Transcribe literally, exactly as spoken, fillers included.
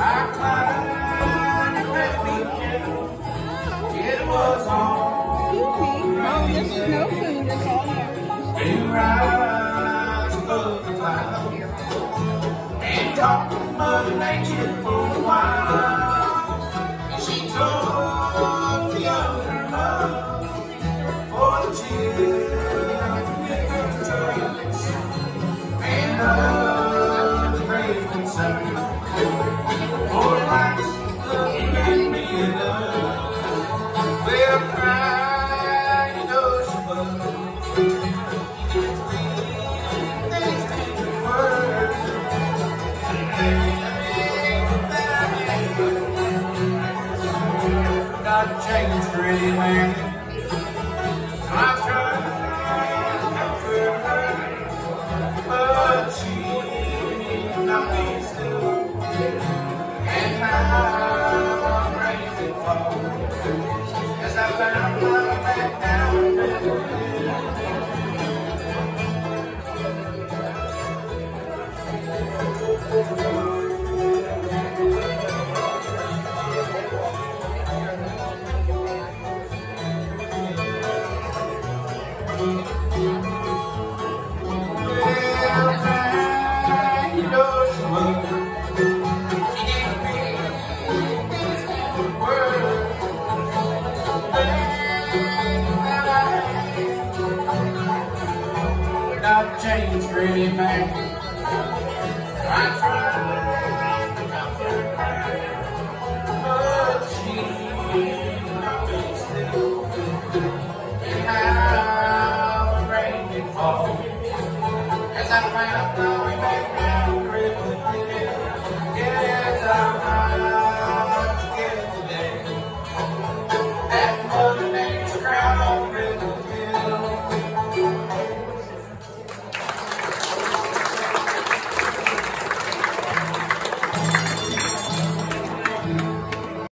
I climbed and let me down. It was on. Oh, this is no food, it's all there. We rise above the clouds and talk to Mother Nature for a while. And she told me of her love for the children with the trees and of the brave concern for the lights looking at me in love. Well, crying, you know she was. Not changed for any man. So I tried to comfort her, but she not me still. And how rain it falls as I found my back down the I've changed really, man.